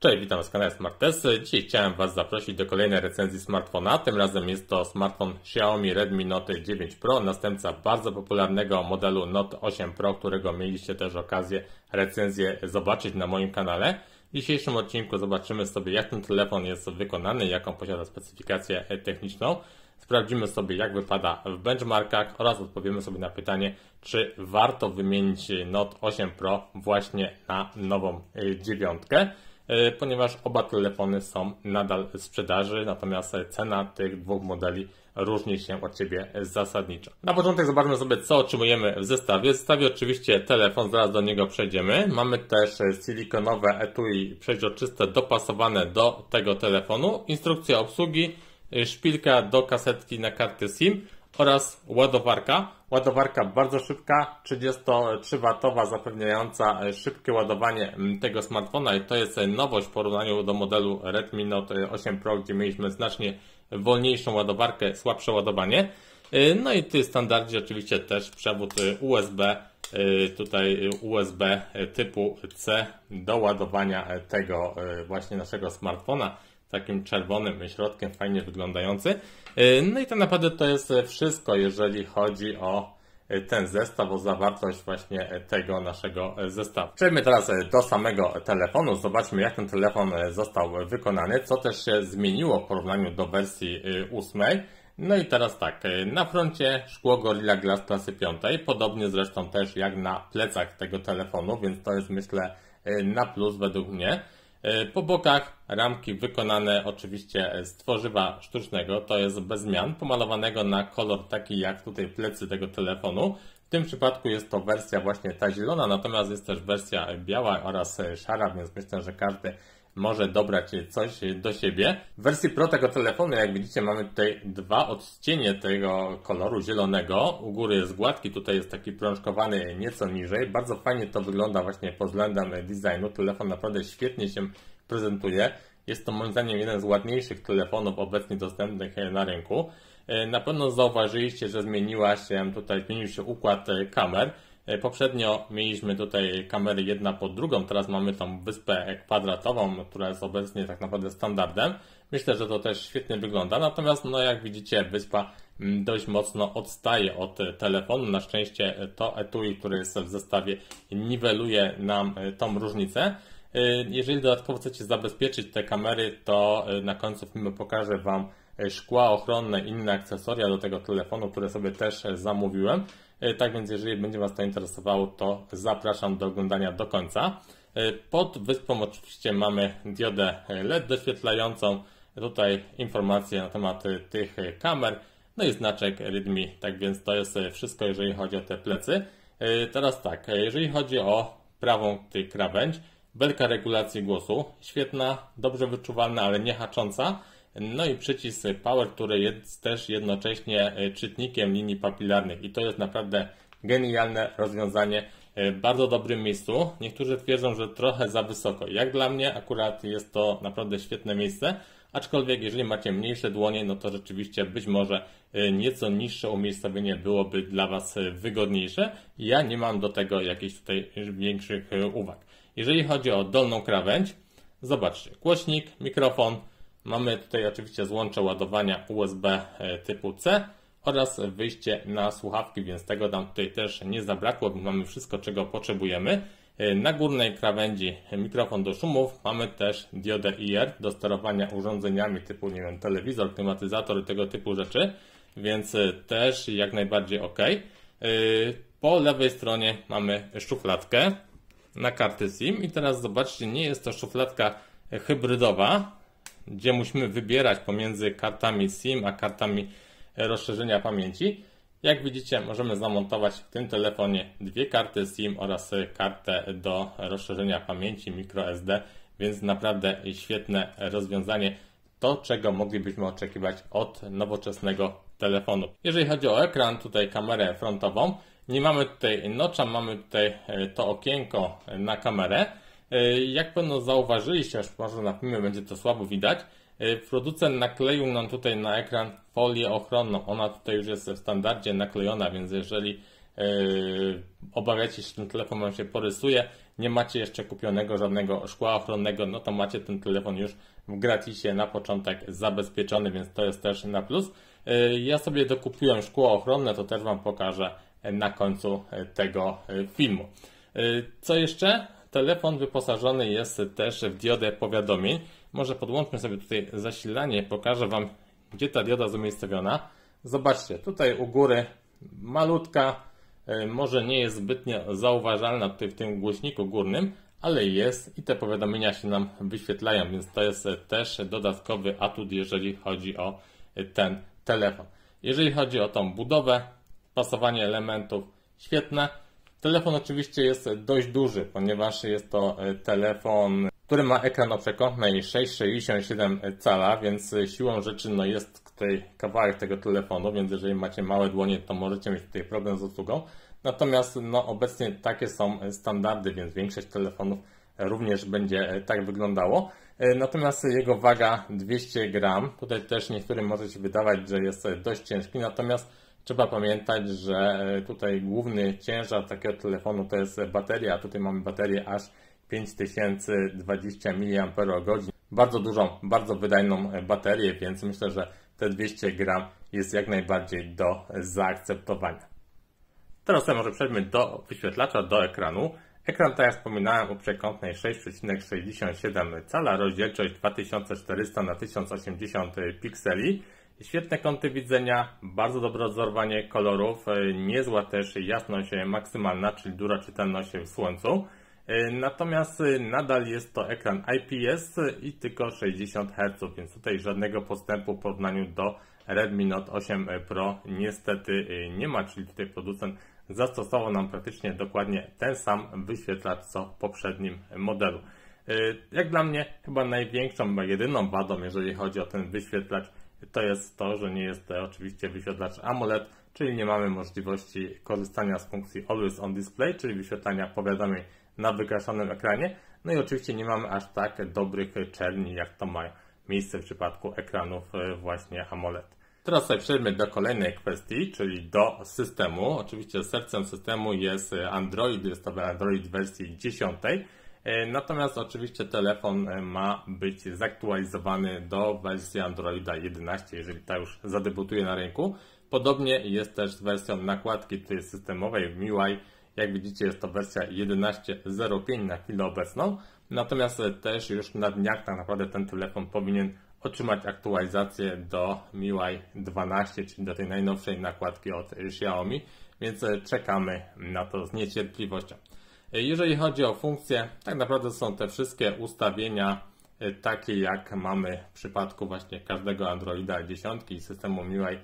Cześć, witam Was w kanale SmartTest. Dzisiaj chciałem Was zaprosić do kolejnej recenzji smartfona. Tym razem jest to smartfon Xiaomi Redmi Note 9 Pro, następca bardzo popularnego modelu Note 8 Pro, którego mieliście też okazję recenzję zobaczyć na moim kanale. W dzisiejszym odcinku zobaczymy sobie, jak ten telefon jest wykonany, jaką posiada specyfikację techniczną. Sprawdzimy sobie, jak wypada w benchmarkach oraz odpowiemy sobie na pytanie, czy warto wymienić Note 8 Pro właśnie na nową dziewiątkę, ponieważ oba telefony są nadal w sprzedaży, natomiast cena tych dwóch modeli różni się od siebie zasadniczo. Na początek zobaczmy sobie, co otrzymujemy w zestawie. W zestawie oczywiście telefon, zaraz do niego przejdziemy. Mamy też silikonowe etui przeźroczyste dopasowane do tego telefonu, instrukcja obsługi, szpilka do kasetki na kartę SIM oraz ładowarka. Ładowarka bardzo szybka, 33W, zapewniająca szybkie ładowanie tego smartfona i to jest nowość w porównaniu do modelu Redmi Note 8 Pro, gdzie mieliśmy znacznie wolniejszą ładowarkę, słabsze ładowanie. No i w standardzie oczywiście też przewód USB, tutaj USB typu C do ładowania tego właśnie naszego smartfona. Takim czerwonym środkiem, fajnie wyglądający. No i tak naprawdę to jest wszystko, jeżeli chodzi o ten zestaw, o zawartość właśnie tego naszego zestawu. Przejdźmy teraz do samego telefonu, zobaczmy, jak ten telefon został wykonany, co też się zmieniło w porównaniu do wersji 8. No i teraz tak, na froncie szkło Gorilla Glass klasy 5, podobnie zresztą też jak na plecach tego telefonu, więc to jest, myślę, na plus według mnie. Po bokach ramki wykonane oczywiście z tworzywa sztucznego, to jest bez zmian, pomalowanego na kolor taki jak tutaj plecy tego telefonu. W tym przypadku jest to wersja właśnie ta zielona, natomiast jest też wersja biała oraz szara, więc myślę, że każdy może dobrać coś do siebie. W wersji Pro tego telefonu, jak widzicie, mamy tutaj dwa odcienie tego koloru zielonego. U góry jest gładki, tutaj jest taki prążkowany nieco niżej. Bardzo fajnie to wygląda właśnie pod względem designu. Telefon naprawdę świetnie się prezentuje. Jest to moim zdaniem jeden z ładniejszych telefonów obecnie dostępnych na rynku. Na pewno zauważyliście, że zmienił się układ kamer. Poprzednio mieliśmy tutaj kamery jedna pod drugą, teraz mamy tą wyspę kwadratową, która jest obecnie tak naprawdę standardem. Myślę, że to też świetnie wygląda, natomiast no jak widzicie, wyspa dość mocno odstaje od telefonu. Na szczęście to etui, które jest w zestawie, niweluje nam tą różnicę. Jeżeli dodatkowo chcecie zabezpieczyć te kamery, to na końcu filmu pokażę Wam szkła ochronne i inne akcesoria do tego telefonu, które sobie też zamówiłem. Tak więc jeżeli będzie Was to interesowało, to zapraszam do oglądania do końca. Pod wyspą oczywiście mamy diodę LED doświetlającą, tutaj informacje na temat tych kamer, no i znaczek Redmi, tak więc to jest wszystko, jeżeli chodzi o te plecy. Teraz tak, jeżeli chodzi o prawą tej krawędź, belka regulacji głosu, świetna, dobrze wyczuwalna, ale nie hacząca. No i przycisk Power, który jest też jednocześnie czytnikiem linii papilarnych i to jest naprawdę genialne rozwiązanie, w bardzo dobrym miejscu. Niektórzy twierdzą, że trochę za wysoko. Jak dla mnie akurat jest to naprawdę świetne miejsce, aczkolwiek jeżeli macie mniejsze dłonie, no to rzeczywiście być może nieco niższe umiejscowienie byłoby dla Was wygodniejsze. Ja nie mam do tego jakichś tutaj większych uwag. Jeżeli chodzi o dolną krawędź, zobaczcie, głośnik, mikrofon. Mamy tutaj oczywiście złącze ładowania USB typu C oraz wyjście na słuchawki, więc tego nam tutaj też nie zabrakło, więc mamy wszystko, czego potrzebujemy. Na górnej krawędzi mikrofon do szumów, mamy też diodę IR do sterowania urządzeniami typu, nie wiem, telewizor, klimatyzator i tego typu rzeczy, więc też jak najbardziej ok. Po lewej stronie mamy szufladkę na karty SIM i teraz zobaczcie, nie jest to szufladka hybrydowa, gdzie musimy wybierać pomiędzy kartami SIM a kartami rozszerzenia pamięci. Jak widzicie, możemy zamontować w tym telefonie dwie karty SIM oraz kartę do rozszerzenia pamięci microSD, więc naprawdę świetne rozwiązanie. To, czego moglibyśmy oczekiwać od nowoczesnego telefonu. Jeżeli chodzi o ekran, tutaj kamerę frontową, nie mamy tutaj notcha, mamy tutaj to okienko na kamerę. Jak pewno zauważyliście, aż może na filmie będzie to słabo widać, producent nakleił nam tutaj na ekran folię ochronną. Ona tutaj już jest w standardzie naklejona, więc jeżeli obawiacie się, że ten telefon Wam się porysuje, nie macie jeszcze kupionego żadnego szkła ochronnego, no to macie ten telefon już w gratisie na początek zabezpieczony, więc to jest też na plus. Ja sobie dokupiłem szkło ochronne, to też Wam pokażę na końcu tego filmu. Co jeszcze? Telefon wyposażony jest też w diodę powiadomień. Może podłączmy sobie tutaj zasilanie, pokażę Wam, gdzie ta dioda jest umiejscowiona. Zobaczcie, tutaj u góry malutka, może nie jest zbytnio zauważalna tutaj w tym głośniku górnym, ale jest i te powiadomienia się nam wyświetlają, więc to jest też dodatkowy atut, jeżeli chodzi o ten telefon. Jeżeli chodzi o tą budowę, pasowanie elementów, świetne. Telefon oczywiście jest dość duży, ponieważ jest to telefon, który ma ekran o przekątnej 6,67 cala, więc siłą rzeczy jest tutaj kawałek tego telefonu, więc jeżeli macie małe dłonie, to możecie mieć tutaj problem z obsługą. Natomiast obecnie takie są standardy, więc większość telefonów również będzie tak wyglądało. Natomiast jego waga 200 gram, tutaj też niektórym może się wydawać, że jest dość ciężki, natomiast trzeba pamiętać, że tutaj główny ciężar takiego telefonu to jest bateria, a tutaj mamy baterię aż 5020 mAh. Bardzo dużą, bardzo wydajną baterię, więc myślę, że te 200 gram jest jak najbardziej do zaakceptowania. Teraz może przejdźmy do wyświetlacza, do ekranu. Ekran, tak jak wspominałem, o przekątnej 6,67 cala, rozdzielczość 2400 na 1080 pikseli. Świetne kąty widzenia, bardzo dobre odzorowanie kolorów, niezła też jasność maksymalna, czyli duża czytelność w słońcu. Natomiast nadal jest to ekran IPS i tylko 60 Hz, więc tutaj żadnego postępu w porównaniu do Redmi Note 8 Pro niestety nie ma, czyli tutaj producent zastosował nam praktycznie dokładnie ten sam wyświetlacz co w poprzednim modelu. Jak dla mnie chyba największą, chyba jedyną wadą, jeżeli chodzi o ten wyświetlacz, to jest to, że nie jest to oczywiście wyświetlacz AMOLED, czyli nie mamy możliwości korzystania z funkcji Always on Display, czyli wyświetlania powiadomień na wygaszonym ekranie. No i oczywiście nie mamy aż tak dobrych czerni, jak to ma miejsce w przypadku ekranów właśnie AMOLED. Teraz sobie przejdźmy do kolejnej kwestii, czyli do systemu. Oczywiście sercem systemu jest Android, jest to Android wersji 10. Natomiast oczywiście telefon ma być zaktualizowany do wersji Androida 11, jeżeli ta już zadebiutuje na rynku. Podobnie jest też z wersją nakładki tutaj systemowej w MIUI. Jak widzicie, jest to wersja 11.05 na chwilę obecną. Natomiast też już na dniach tak naprawdę ten telefon powinien otrzymać aktualizację do MIUI 12, czyli do tej najnowszej nakładki od Xiaomi, więc czekamy na to z niecierpliwością. Jeżeli chodzi o funkcje, tak naprawdę są te wszystkie ustawienia takie jak mamy w przypadku właśnie każdego Androida 10 i systemu MIUI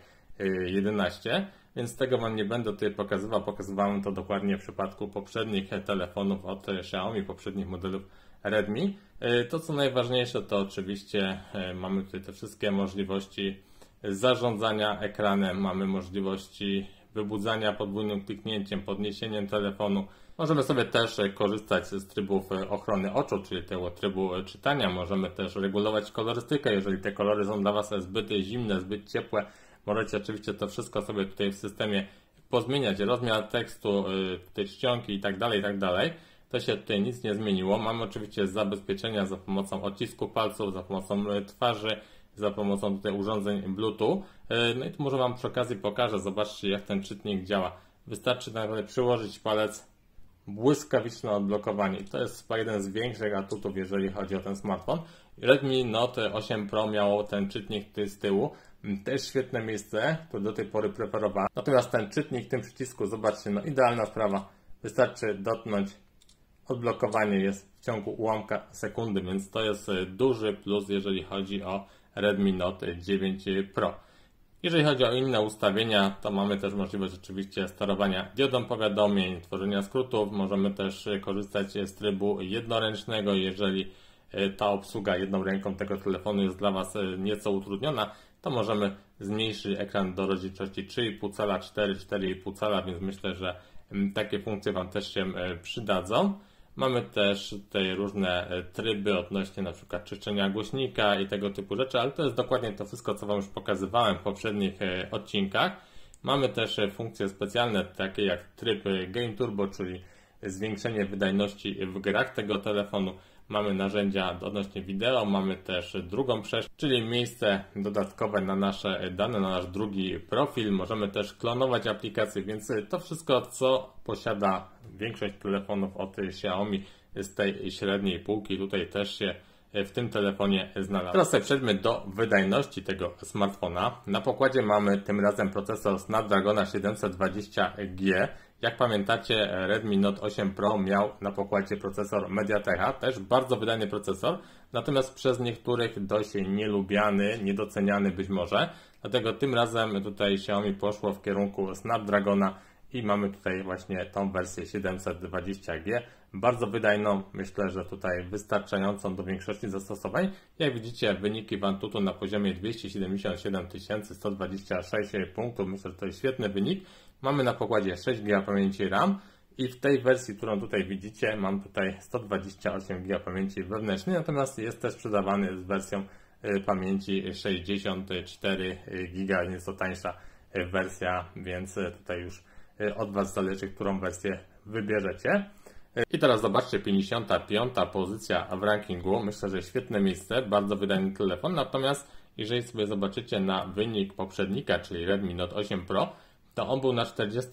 11, więc tego Wam nie będę tutaj pokazywał, pokazywałem to dokładnie w przypadku poprzednich telefonów od Xiaomi, poprzednich modelów Redmi. To co najważniejsze to oczywiście mamy tutaj te wszystkie możliwości zarządzania ekranem, mamy możliwości wybudzania podwójnym kliknięciem, podniesieniem telefonu. Możemy sobie też korzystać z trybów ochrony oczu, czyli tego trybu czytania. Możemy też regulować kolorystykę, jeżeli te kolory są dla Was zbyt zimne, zbyt ciepłe. Możecie oczywiście to wszystko sobie tutaj w systemie pozmieniać, rozmiar tekstu, tutaj czcionki i tak dalej. To się tutaj nic nie zmieniło. Mamy oczywiście zabezpieczenia za pomocą odcisku palców, za pomocą twarzy, za pomocą tutaj urządzeń Bluetooth. No i tu może Wam przy okazji pokażę, zobaczcie jak ten czytnik działa. Wystarczy tak naprawdę przyłożyć palec, błyskawiczne odblokowanie. I to jest chyba jeden z większych atutów, jeżeli chodzi o ten smartfon. Redmi Note 8 Pro miało ten czytnik tutaj z tyłu. Też świetne miejsce, które do tej pory preferowałem. Natomiast ten czytnik w tym przycisku, zobaczcie, idealna sprawa. Wystarczy dotknąć, odblokowanie jest w ciągu ułamka sekundy, więc to jest duży plus, jeżeli chodzi o Redmi Note 9 Pro. Jeżeli chodzi o inne ustawienia, to mamy też możliwość oczywiście sterowania diodą powiadomień, tworzenia skrótów. Możemy też korzystać z trybu jednoręcznego, jeżeli ta obsługa jedną ręką tego telefonu jest dla Was nieco utrudniona, to możemy zmniejszyć ekran do rozdzielczości 3,5 cala, 4,5 cala, więc myślę, że takie funkcje Wam też się przydadzą. Mamy też tutaj różne tryby odnośnie na przykład czyszczenia głośnika i tego typu rzeczy, ale to jest dokładnie to wszystko, co Wam już pokazywałem w poprzednich odcinkach. Mamy też funkcje specjalne, takie jak tryb Game Turbo, czyli zwiększenie wydajności w grach tego telefonu. Mamy narzędzia odnośnie wideo, mamy też drugą przestrzeń, czyli miejsce dodatkowe na nasze dane, na nasz drugi profil. Możemy też klonować aplikacje, więc to wszystko, co posiada większość telefonów od Xiaomi z tej średniej półki, tutaj też się w tym telefonie znalazł. Teraz sobie przejdźmy do wydajności tego smartfona. Na pokładzie mamy tym razem procesor Snapdragona 720G. Jak pamiętacie, Redmi Note 8 Pro miał na pokładzie procesor MediaTeka, też bardzo wydajny procesor, natomiast przez niektórych dość nielubiany, niedoceniany być może. Dlatego tym razem tutaj Xiaomi poszło w kierunku Snapdragona i mamy tutaj właśnie tą wersję 720G. Bardzo wydajną, myślę, że tutaj wystarczającą do większości zastosowań. Jak widzicie, wyniki w Antutu na poziomie 277 126 punktów. Myślę, że to jest świetny wynik. Mamy na pokładzie 6 GB pamięci RAM i w tej wersji, którą tutaj widzicie, mam tutaj 128 GB pamięci wewnętrznej, natomiast jest też sprzedawany z wersją pamięci 64 GB, nieco tańsza wersja, więc tutaj już od Was zależy, którą wersję wybierzecie. I teraz zobaczcie, 55. pozycja w rankingu. Myślę, że świetne miejsce, bardzo wydajny telefon, natomiast jeżeli sobie zobaczycie na wynik poprzednika, czyli Redmi Note 8 Pro, to on był na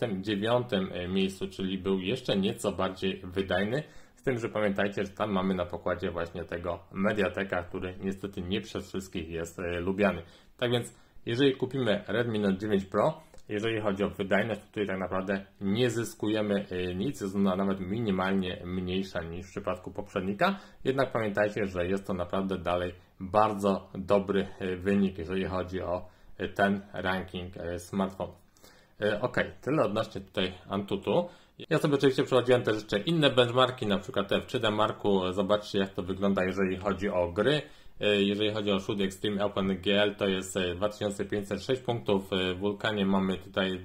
49. miejscu, czyli był jeszcze nieco bardziej wydajny, z tym, że pamiętajcie, że tam mamy na pokładzie właśnie tego MediaTeka, który niestety nie przez wszystkich jest lubiany. Tak więc, jeżeli kupimy Redmi Note 9 Pro, jeżeli chodzi o wydajność, to tutaj tak naprawdę nie zyskujemy nic, jest ona nawet minimalnie mniejsza niż w przypadku poprzednika. Jednak pamiętajcie, że jest to naprawdę dalej bardzo dobry wynik, jeżeli chodzi o ten ranking smartfonów. Ok, tyle odnośnie tutaj Antutu. Ja sobie oczywiście przechodziłem też jeszcze inne benchmarki, na przykład w 3D Marku. Zobaczcie, jak to wygląda, jeżeli chodzi o gry. Jeżeli chodzi o Shoot Extreme OpenGL, to jest 2506 punktów, w Vulkanie mamy tutaj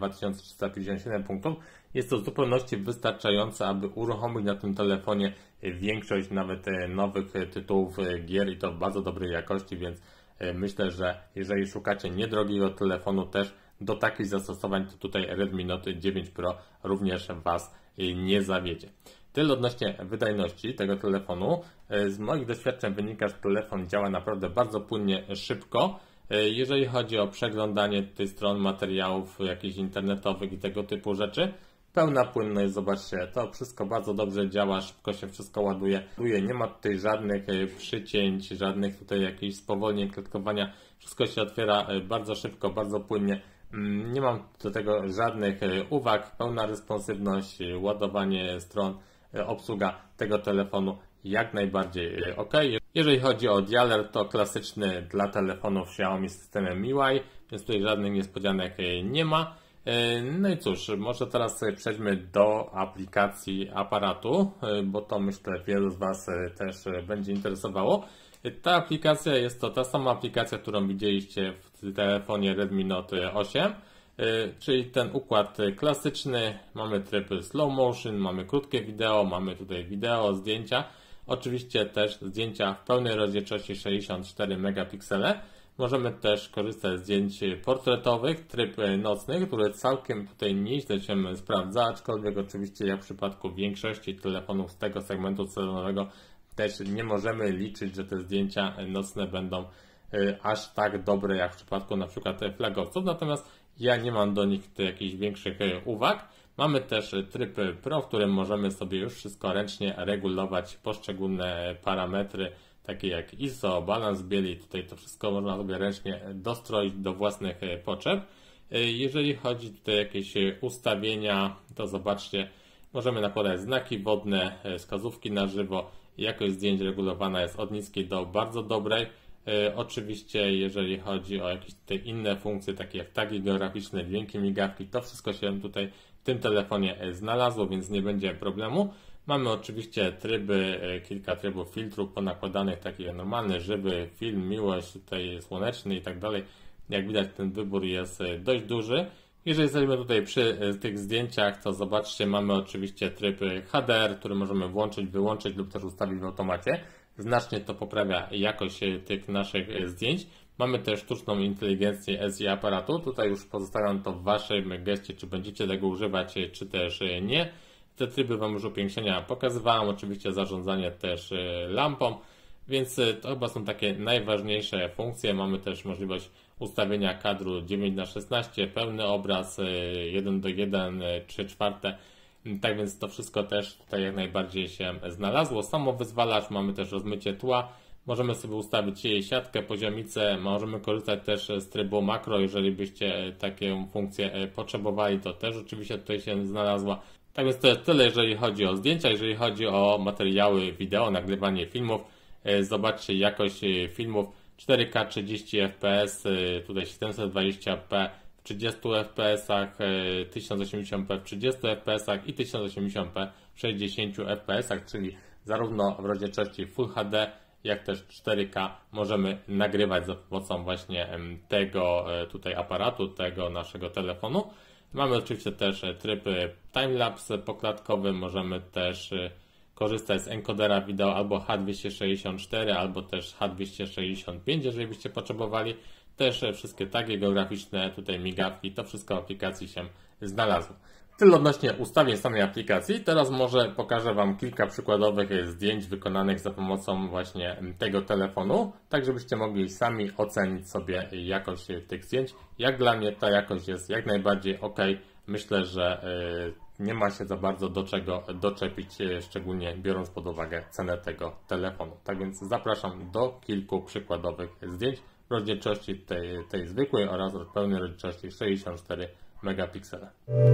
2357 punktów. Jest to w zupełności wystarczające, aby uruchomić na tym telefonie większość nawet nowych tytułów gier i to w bardzo dobrej jakości, więc myślę, że jeżeli szukacie niedrogiego telefonu też do takich zastosowań, to tutaj Redmi Note 9 Pro również Was nie zawiedzie. Tyle odnośnie wydajności tego telefonu. Z moich doświadczeń wynika, że telefon działa naprawdę bardzo płynnie, szybko. Jeżeli chodzi o przeglądanie tych stron, materiałów jakichś internetowych i tego typu rzeczy, pełna płynność, zobaczcie, to wszystko bardzo dobrze działa, szybko się wszystko ładuje. Nie ma tutaj żadnych przycięć, żadnych tutaj jakichś spowolnień, klatkowania. Wszystko się otwiera bardzo szybko, bardzo płynnie. Nie mam do tego żadnych uwag, pełna responsywność, ładowanie stron, obsługa tego telefonu jak najbardziej ok. Jeżeli chodzi o dialer, to klasyczny dla telefonów Xiaomi z systemem MIUI, więc tutaj żadnych niespodzianek nie ma. No i cóż, może teraz sobie przejdźmy do aplikacji aparatu, bo to myślę wielu z Was też będzie interesowało. Ta aplikacja jest to ta sama aplikacja, którą widzieliście w telefonie Redmi Note 8, czyli ten układ klasyczny. Mamy tryb slow motion, mamy krótkie wideo, mamy tutaj wideo, zdjęcia. Oczywiście też zdjęcia w pełnej rozdzielczości 64 megapiksele. Możemy też korzystać z zdjęć portretowych, tryb nocny, który całkiem tutaj nieźle się sprawdza, aczkolwiek oczywiście jak w przypadku większości telefonów z tego segmentu cenowego też nie możemy liczyć, że te zdjęcia nocne będą aż tak dobre jak w przypadku na przykład flagowców, natomiast ja nie mam do nich jakichś większych uwag. Mamy też tryb Pro, w którym możemy sobie już wszystko ręcznie regulować, poszczególne parametry, takie jak ISO, balans bieli, tutaj to wszystko można sobie ręcznie dostroić do własnych potrzeb. Jeżeli chodzi tutaj o jakieś ustawienia, to zobaczcie, możemy nakładać znaki wodne, wskazówki na żywo, jakość zdjęć regulowana jest od niskiej do bardzo dobrej. Oczywiście jeżeli chodzi o jakieś tutaj inne funkcje, takie jak tagi geograficzne, dźwięki, migawki, to wszystko się tutaj w tym telefonie znalazło, więc nie będzie problemu. Mamy oczywiście tryby, kilka trybów filtrów ponakładanych, takie jak normalny, żywy, film, miłość, tutaj słoneczny i tak dalej. Jak widać, ten wybór jest dość duży. Jeżeli jesteśmy tutaj przy tych zdjęciach, to zobaczcie, mamy oczywiście tryb HDR, który możemy włączyć, wyłączyć lub też ustawić w automacie. Znacznie to poprawia jakość tych naszych zdjęć. Mamy też sztuczną inteligencję SI aparatu. Tutaj już pozostawiam to w Waszym geście, czy będziecie tego używać, czy też nie. Te tryby Wam już upiększenia pokazywałem, oczywiście zarządzanie też lampą, więc to chyba są takie najważniejsze funkcje. Mamy też możliwość ustawienia kadru 9:16, pełny obraz 1:1, 3/4. Tak więc to wszystko też tutaj jak najbardziej się znalazło. Samo wyzwalacz, mamy też rozmycie tła. Możemy sobie ustawić jej siatkę, poziomicę, możemy korzystać też z trybu makro, jeżeli byście taką funkcję potrzebowali, to też oczywiście tutaj się znalazła. Tak więc to jest tyle, jeżeli chodzi o zdjęcia, jeżeli chodzi o materiały wideo, nagrywanie filmów. Zobaczcie jakość filmów 4K 30 fps, tutaj 720p w 30 fps, 1080p w 30 fps i 1080p w 60 fps, czyli zarówno w rozdzielczości Full HD, jak też 4K możemy nagrywać za pomocą właśnie tego tutaj aparatu, tego naszego telefonu. Mamy oczywiście też tryb timelapse poklatkowy, możemy też korzystać z encodera wideo albo H264, albo też H265, jeżeli byście potrzebowali. Też wszystkie tagi geograficzne, tutaj migawki, to wszystko w aplikacji się znalazło. Tyle odnośnie ustawień samej aplikacji. Teraz może pokażę Wam kilka przykładowych zdjęć wykonanych za pomocą właśnie tego telefonu, tak żebyście mogli sami ocenić sobie jakość tych zdjęć. Jak dla mnie ta jakość jest jak najbardziej ok. Myślę, że nie ma się za bardzo do czego doczepić, szczególnie biorąc pod uwagę cenę tego telefonu. Tak więc zapraszam do kilku przykładowych zdjęć w rozdzielczości tej zwykłej oraz pełnej rozdzielczości 64 megapiksele.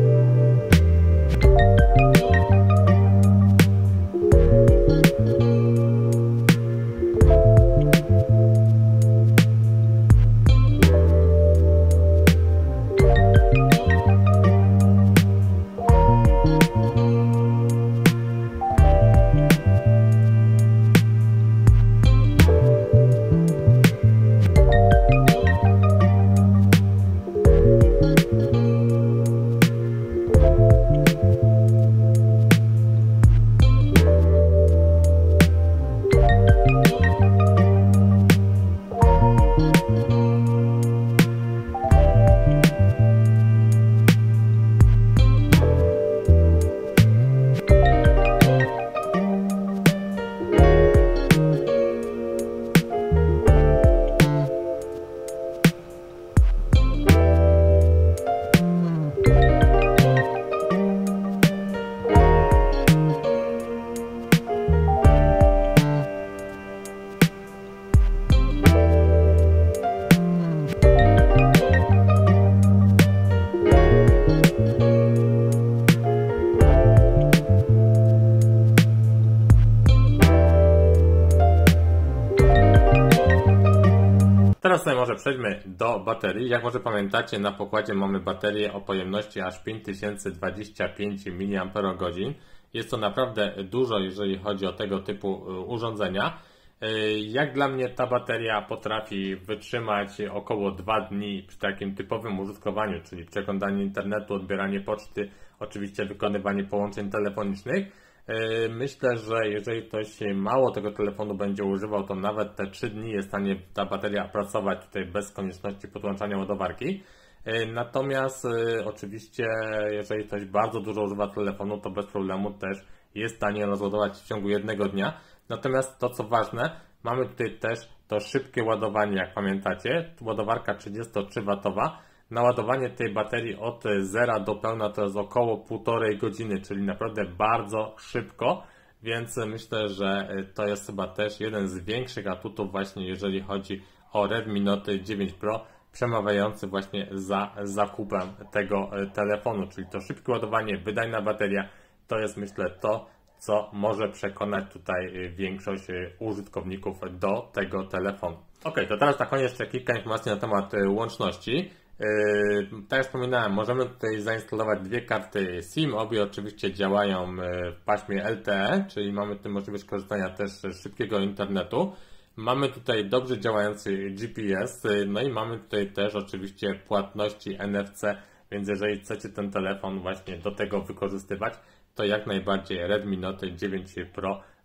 Teraz sobie może przejdźmy do baterii. Jak może pamiętacie, na pokładzie mamy baterię o pojemności aż 5025 mAh. Jest to naprawdę dużo, jeżeli chodzi o tego typu urządzenia. Jak dla mnie ta bateria potrafi wytrzymać około 2 dni przy takim typowym użytkowaniu, czyli przeglądanie internetu, odbieranie poczty, oczywiście wykonywanie połączeń telefonicznych. Myślę, że jeżeli ktoś mało tego telefonu będzie używał, to nawet te 3 dni jest w stanie ta bateria pracować tutaj bez konieczności podłączania ładowarki. Natomiast oczywiście jeżeli ktoś bardzo dużo używa telefonu, to bez problemu też jest w stanie rozładować w ciągu jednego dnia. Natomiast to co ważne, mamy tutaj też to szybkie ładowanie, jak pamiętacie, ładowarka 33W. Naładowanie tej baterii od zera do pełna to jest około 1,5 godziny, czyli naprawdę bardzo szybko, więc myślę, że to jest chyba też jeden z większych atutów właśnie jeżeli chodzi o Redmi Note 9 Pro, przemawiający właśnie za zakupem tego telefonu, czyli to szybkie ładowanie, wydajna bateria, to jest myślę to, co może przekonać tutaj większość użytkowników do tego telefonu. Ok, to teraz na koniec jeszcze kilka informacji na temat łączności. Tak jak wspominałem, możemy tutaj zainstalować 2 karty SIM, obie oczywiście działają w paśmie LTE, czyli mamy tutaj możliwość korzystania też z szybkiego internetu. Mamy tutaj dobrze działający GPS, no i mamy tutaj też oczywiście płatności NFC, więc jeżeli chcecie ten telefon właśnie do tego wykorzystywać, to jak najbardziej Redmi Note 9 Pro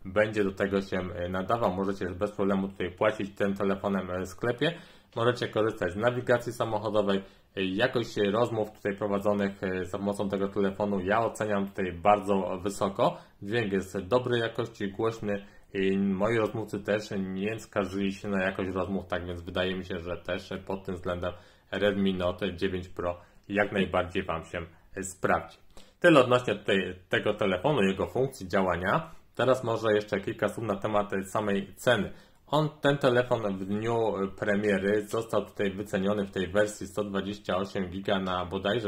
będzie do tego się nadawał. Możecie bez problemu tutaj płacić tym telefonem w sklepie. Możecie korzystać z nawigacji samochodowej, jakość rozmów tutaj prowadzonych za pomocą tego telefonu ja oceniam tutaj bardzo wysoko. Dźwięk jest dobrej jakości, głośny. I moi rozmówcy też nie skarżyli się na jakość rozmów, tak więc wydaje mi się, że też pod tym względem Redmi Note 9 Pro jak najbardziej Wam się sprawdzi. Tyle odnośnie tego telefonu, jego funkcji działania. Teraz może jeszcze kilka słów na temat samej ceny. Ten telefon w dniu premiery został tutaj wyceniony w tej wersji 128 GB na bodajże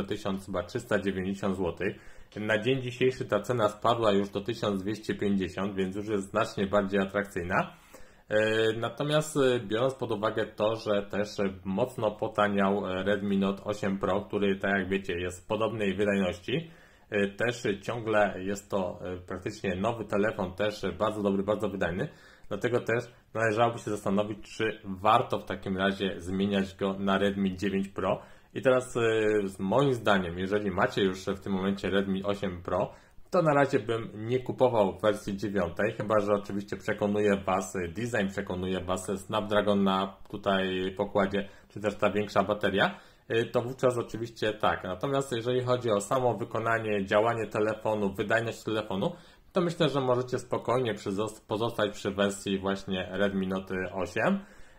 1390 zł. Na dzień dzisiejszy ta cena spadła już do 1250, więc już jest znacznie bardziej atrakcyjna. Natomiast biorąc pod uwagę to, że też mocno potaniał Redmi Note 8 Pro, który tak jak wiecie jest podobnej wydajności, też ciągle jest to praktycznie nowy telefon, też bardzo dobry, bardzo wydajny. Dlatego też należałoby się zastanowić, czy warto w takim razie zmieniać go na Redmi 9 Pro. I teraz moim zdaniem, jeżeli macie już w tym momencie Redmi 8 Pro, to na razie bym nie kupował wersji 9, chyba że oczywiście przekonuje Was design, przekonuje Was Snapdragon na tutaj pokładzie, czy też ta większa bateria, to wówczas oczywiście tak. Natomiast jeżeli chodzi o samo wykonanie, działanie telefonu, wydajność telefonu, to myślę, że możecie spokojnie pozostać przy wersji właśnie Redmi Note 8.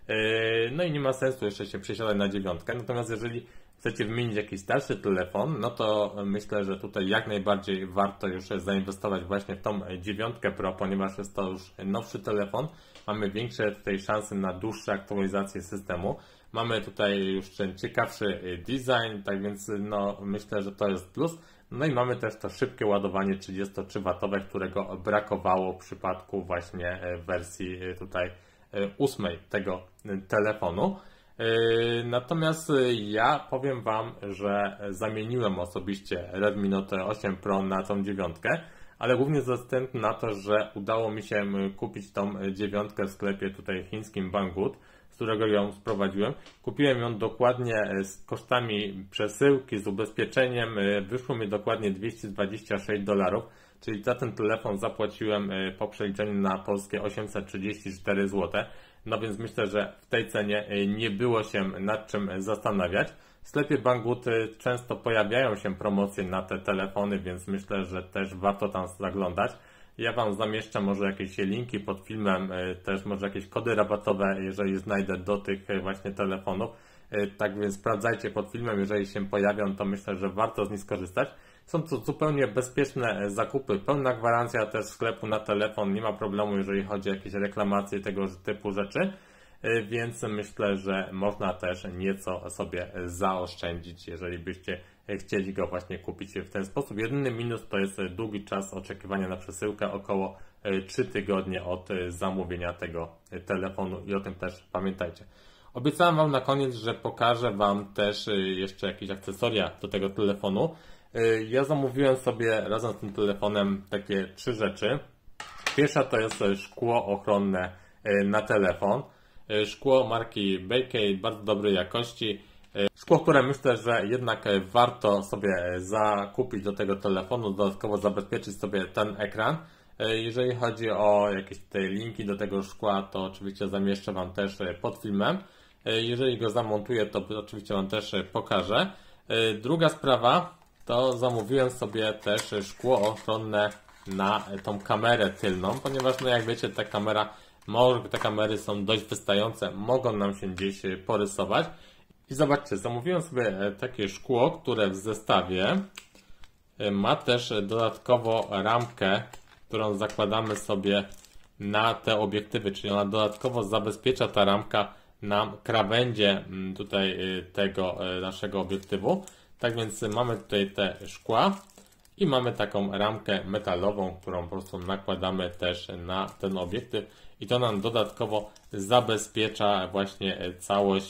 No i nie ma sensu jeszcze się przesiadać na 9. Natomiast jeżeli chcecie wymienić jakiś starszy telefon, no to myślę, że tutaj jak najbardziej warto już zainwestować właśnie w tą 9 Pro, ponieważ jest to już nowszy telefon. Mamy większe tutaj szanse na dłuższe aktualizacje systemu. Mamy tutaj już ten ciekawszy design, tak więc no myślę, że to jest plus. No i mamy też to szybkie ładowanie 33W, którego brakowało w przypadku właśnie wersji tutaj 8 tego telefonu. Natomiast ja powiem Wam, że zamieniłem osobiście Redmi Note 8 Pro na tą 9, ale głównie ze względu na to, że udało mi się kupić tą 9 w sklepie tutaj chińskim Banggood, z którego ją sprowadziłem. Kupiłem ją dokładnie z kosztami przesyłki, z ubezpieczeniem, wyszło mi dokładnie $226, czyli za ten telefon zapłaciłem po przeliczeniu na polskie 834 zł. No więc myślę, że w tej cenie nie było się nad czym zastanawiać. W sklepie Banggood często pojawiają się promocje na te telefony, więc myślę, że też warto tam zaglądać. Ja Wam zamieszczę może jakieś linki pod filmem, też może jakieś kody rabatowe, jeżeli znajdę do tych właśnie telefonów. Tak więc sprawdzajcie pod filmem, jeżeli się pojawią, to myślę, że warto z nich skorzystać. Są to zupełnie bezpieczne zakupy, pełna gwarancja też sklepu na telefon, nie ma problemu, jeżeli chodzi o jakieś reklamacje, tego typu rzeczy. Więc myślę, że można też nieco sobie zaoszczędzić, jeżeli byście chcieli go właśnie kupić w ten sposób. Jedyny minus to jest długi czas oczekiwania na przesyłkę, około 3 tygodnie od zamówienia tego telefonu i o tym też pamiętajcie. Obiecałem Wam na koniec, że pokażę Wam też jeszcze jakieś akcesoria do tego telefonu. Ja zamówiłem sobie razem z tym telefonem takie 3 rzeczy. Pierwsza to jest szkło ochronne na telefon. Szkło marki Beikei, bardzo dobrej jakości. Szkło, które myślę, że jednak warto sobie zakupić do tego telefonu, dodatkowo zabezpieczyć sobie ten ekran. Jeżeli chodzi o jakieś tutaj linki do tego szkła, to oczywiście zamieszczę Wam też pod filmem. Jeżeli go zamontuję, to oczywiście Wam też pokażę. Druga sprawa, to zamówiłem sobie też szkło ochronne na tą kamerę tylną, ponieważ no jak wiecie, te kamery są dość wystające, mogą nam się gdzieś porysować. I zobaczcie, zamówiłem sobie takie szkło, które w zestawie ma też dodatkowo ramkę, którą zakładamy sobie na te obiektywy, czyli ona dodatkowo zabezpiecza ta ramka nam krawędzie tutaj tego naszego obiektywu. Tak więc mamy tutaj te szkła i mamy taką ramkę metalową, którą po prostu nakładamy też na ten obiektyw i to nam dodatkowo zabezpiecza właśnie całość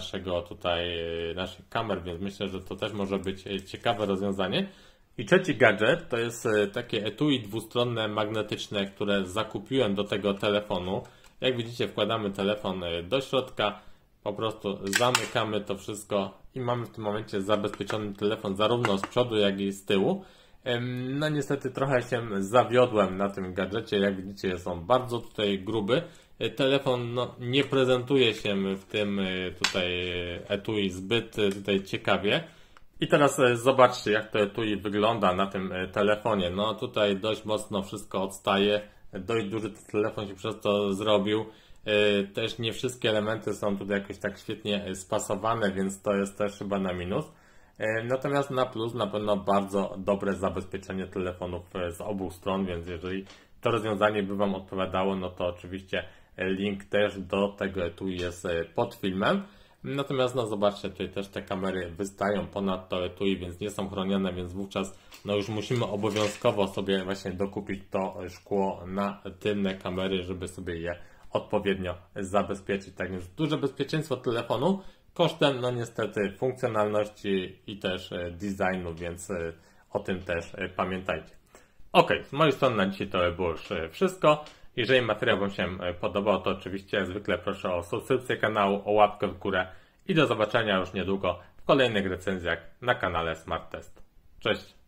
naszych kamer, więc myślę, że to też może być ciekawe rozwiązanie. I trzeci gadżet to jest takie etui dwustronne magnetyczne, które zakupiłem do tego telefonu. Jak widzicie, wkładamy telefon do środka, po prostu zamykamy to wszystko i mamy w tym momencie zabezpieczony telefon zarówno z przodu, jak i z tyłu. No niestety trochę się zawiodłem na tym gadżecie, jak widzicie są bardzo tutaj gruby. Telefon nie prezentuje się w tym tutaj etui zbyt tutaj ciekawie. I teraz zobaczcie, jak to etui wygląda na tym telefonie. No tutaj dość mocno wszystko odstaje, dość duży telefon się przez to zrobił. Też nie wszystkie elementy są tutaj jakoś tak świetnie spasowane, więc to jest też chyba na minus. Natomiast na plus na pewno bardzo dobre zabezpieczenie telefonów z obu stron, więc jeżeli to rozwiązanie by Wam odpowiadało, no to oczywiście link też do tego etui jest pod filmem. Natomiast zobaczcie, tutaj też te kamery wystają ponad to etui, więc nie są chronione, więc wówczas już musimy obowiązkowo sobie właśnie dokupić to szkło na tylne kamery, żeby sobie je odpowiednio zabezpieczyć. Tak więc duże bezpieczeństwo telefonu kosztem niestety funkcjonalności i też designu, więc o tym też pamiętajcie. Ok, z mojej strony na dzisiaj to było już wszystko. Jeżeli materiał Wam się podobał, to oczywiście jak zwykle proszę o subskrypcję kanału, o łapkę w górę i do zobaczenia już niedługo w kolejnych recenzjach na kanale Smart Test. Cześć!